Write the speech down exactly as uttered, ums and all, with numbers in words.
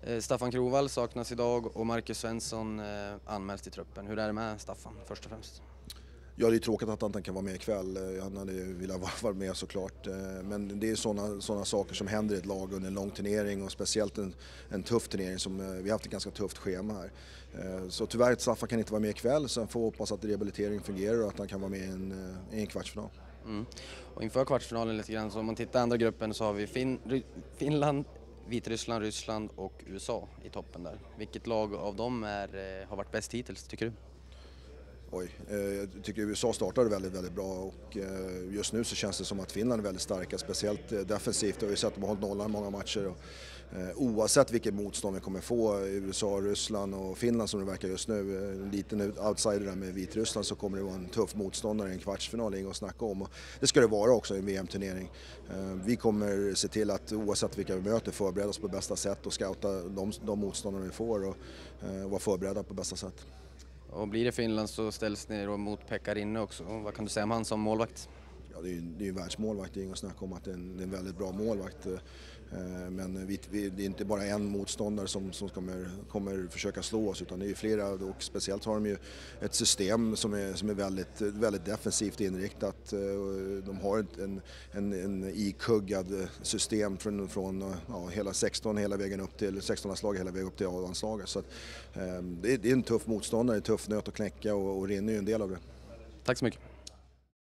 Staffan Krovall saknas idag och Marcus Svensson anmäls till truppen. Hur är det med Staffan först och främst? Ja, det är tråkigt att han inte kan vara med ikväll. Han hade velat vara med såklart. Men det är sådana sådana saker som händer i ett lag under en lång turnering och speciellt en, en tuff turnering som vi har haft ett ganska tufft schema här. Så tyvärr Staffan kan inte vara med ikväll, så får hoppas att rehabiliteringen fungerar och att han kan vara med i en, i en kvartsfinal. Mm. Och inför kvartsfinalen lite grann, så om man tittar andra gruppen så har vi fin- Finland, Vitryssland, Ryssland och U S A i toppen där. Vilket lag av dem är, har varit bäst hittills, tycker du? Oj, jag tycker U S A startade väldigt, väldigt bra och just nu så känns det som att Finland är väldigt starka, speciellt defensivt. Vi har ju sett att de har hållit nollan många matcher och oavsett vilket motstånd vi kommer få, U S A, Ryssland och Finland som det verkar just nu, en liten outsider där med Vitryssland, så kommer det vara en tuff motståndare i en kvartsfinal, inget att snacka om. Och det ska det vara också i en V M-turnering. Vi kommer se till att oavsett vilka vi möter förbereda oss på bästa sätt och scouta de, de motståndare vi får och vara förberedda på bästa sätt. Och blir det Finland så ställs ni då mot Pekka Rinne också. Och vad kan du säga om han som målvakt? Ja, det är ju det är världsmålvakt, det är inget att snacka om att det är en, det är en väldigt bra målvakt. Men vi, vi, det är inte bara en motståndare som, som kommer, kommer försöka slå oss, utan det är flera, och speciellt har de ju ett system som är, som är väldigt, väldigt defensivt inriktat. De har en, en, en ikuggad system från, från ja, hela sexton hela vägen upp till sexton-landslaget hela vägen upp till A-landslaget. Så att, det, är, det är en tuff motståndare, en tuff nöt att knäcka och, och Rinne är ju en del av det. Tack så mycket.